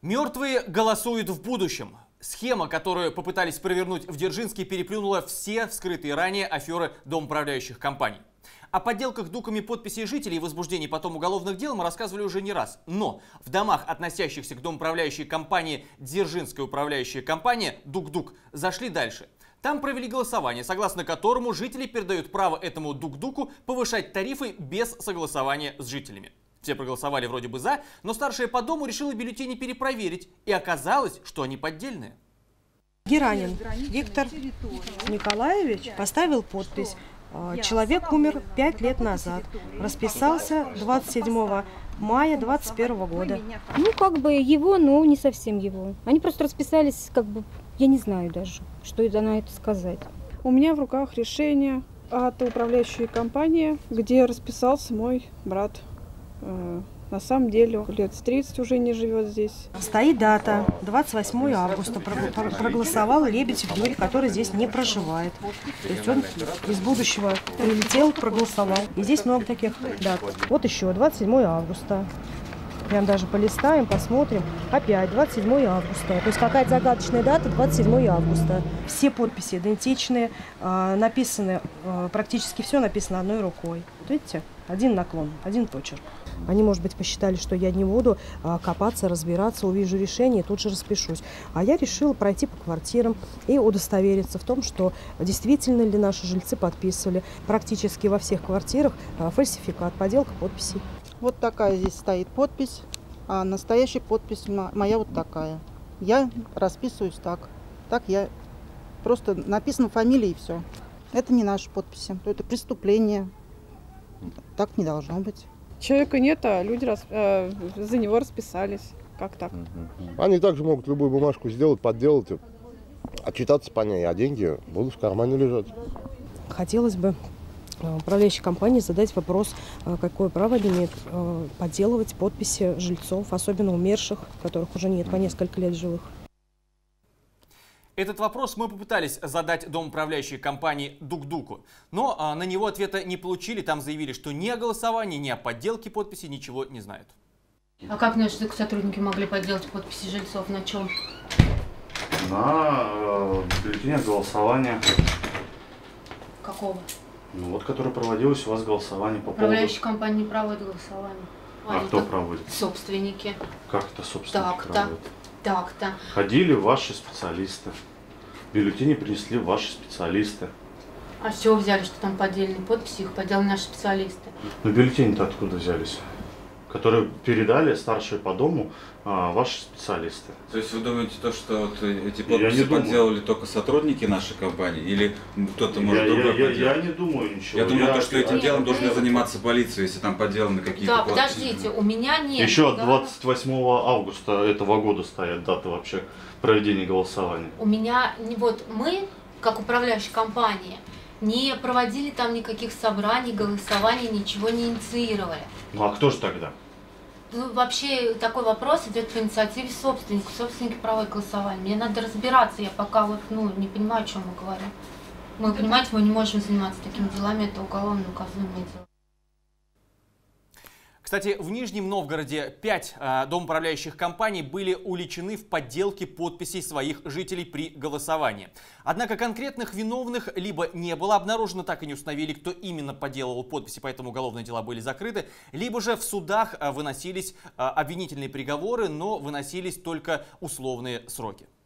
Мертвые голосуют в будущем. Схема, которую попытались провернуть в Дзержинске, переплюнула все вскрытые ранее аферы домоуправляющих компаний. О подделках дуками подписей жителей и возбуждении потом уголовных дел мы рассказывали уже не раз. Но в домах, относящихся к домоуправляющей компании Дзержинская управляющая компания «Дук-Дук», зашли дальше. Там провели голосование, согласно которому жители передают право этому «Дук-Дуку» повышать тарифы без согласования с жителями. Все проголосовали вроде бы «за», но старшая по дому решила бюллетени перепроверить. И оказалось, что они поддельные. Геранин Виктор Николаевич поставил подпись. Человек умер 5 лет назад. Расписался 27 мая 2021 года. Ну, как бы его, но не совсем его. Они просто расписались, как бы, я не знаю даже, что это на это сказать. У меня в руках решение от управляющей компании, где расписался мой брат. На самом деле, лет с 30 уже не живет здесь. Стоит дата, 28 августа. Проголосовал Лебедев Юрий, который здесь не проживает. То есть он из будущего прилетел, проголосовал. И здесь много таких дат. Вот еще, 27 августа. Прям даже полистаем, посмотрим. Опять 27 августа. То есть какая-то загадочная дата, 27 августа. Все подписи идентичные, написаны, практически все написано одной рукой. Видите? Один наклон, один почерк. Они, может быть, посчитали, что я не буду копаться, разбираться, увижу решение и тут же распишусь. А я решила пройти по квартирам и удостовериться в том, что действительно ли наши жильцы подписывали. Практически во всех квартирах фальсификат, подделка подписей. Вот такая здесь стоит подпись, а настоящая подпись моя вот такая. Я расписываюсь так. Так я просто написано фамилия и все. Это не наши подписи, это преступление. Так не должно быть. Человека нет, а люди за него расписались. Как так? Они также могут любую бумажку сделать, подделать, отчитаться по ней, а деньги будут в кармане лежать. Хотелось бы управляющей компании задать вопрос, какое право они имеют подделывать подписи жильцов, особенно умерших, которых уже нет по несколько лет живых. Этот вопрос мы попытались задать домоуправляющей компании «Дук-Дуку», но на него ответа не получили. Там заявили, что ни о голосовании, ни о подделке подписей ничего не знают. А как наши сотрудники могли подделать подписи жильцов? На чем? На бюллетене голосования. Какого? Ну вот, которое проводилось у вас голосование по поводу... Управляющая компания не проводит голосование. А кто проводит? Собственники. Как это собственники проводят? Так-то. Ходили ваши специалисты. Бюллетени принесли ваши специалисты. А с чего взяли, что там поддельные подписи, их подделали наши специалисты? Но бюллетени-то откуда взялись? Которые передали старшие по дому ваши специалисты. То есть вы думаете, что вот эти подписи подделали только сотрудники нашей компании? Или кто-то может другой подделать? Я не думаю ничего. Я думаю, что этим делом должны заниматься полиция, если там подделаны какие-то подписи. Да, подождите, у меня нет. Еще от 28 августа этого года стоят даты вообще проведения голосования. У меня, вот мы, как управляющая компания, не проводили там никаких собраний, голосований, ничего не инициировали. Ну а кто же тогда? Ну, вообще такой вопрос идет по инициативе собственника. Собственники проводят голосование. Мне надо разбираться, я пока вот, не понимаю, о чем мы говорим. Мы, понимаете, мы не можем заниматься такими делами, это уголовно наказуемое дело. Кстати, в Нижнем Новгороде 5 домоуправляющих компаний были уличены в подделке подписей своих жителей при голосовании. Однако конкретных виновных либо не было обнаружено, так и не установили, кто именно подделывал подписи, поэтому уголовные дела были закрыты, либо же в судах выносились обвинительные приговоры, но выносились только условные сроки.